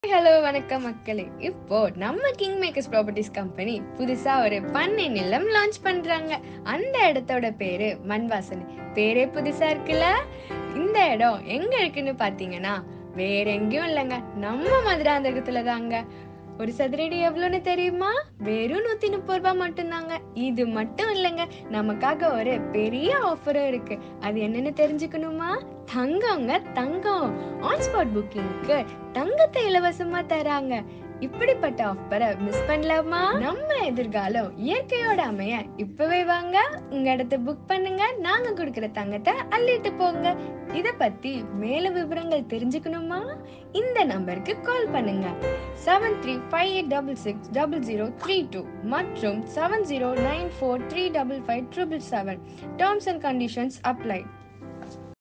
Hello வணக்கம் மக்களே. இப்போ நம்ம கிங் மேக்கர்ஸ் ப்ராப்பர்ட்டிஸ் கம்பெனி புதுசா ஒரு பண்ணை நிலம் லான்ச் பண்றாங்க. அந்த இடத்தோட பேரு மண்வாசனை. பேரே புதுசா இருக்குல்ல. இந்த இடம் எங்க இருக்குன்னு பாத்தீங்கன்னா வேற எங்கேயும் இல்லைங்க, நம்ம மதுராந்தகத்துல தாங்க. ஒரு சதுரடி எவ்வளோன்னு தெரியுமா? வெறும் 130 ரூபாய் மட்டும்தாங்க. இது மட்டும் இல்லைங்க, நமக்காக ஒரு பெரிய ஆஃபரும் இருக்கு. அது என்னன்னு தெரிஞ்சுக்கணுமா? தங்கங்க தங்கம். ஆன் ஸ்பாட் புக்கிங்க்கு தங்கத்தை இலவசமா தராங்க. இப்படிப்பட்ட ஆஃபரை மிஸ் பண்ணலாமா? நம்ம எதிர்காலம் இயற்கையோட அமைய இப்பவே வாங்க, உங்க இடத்தை புக் பண்ணுங்க. நாங்க கொடுக்கிற தங்கத்தை அள்ளிட்டு போங்க. இத பத்தி மேலும் விவரங்கள் தெரிஞ்சுக்கணுமா? இந்த நம்பருக்கு கால் பண்ணுங்க. 7358660032 மற்றும் 7094355577. Terms and conditions apply.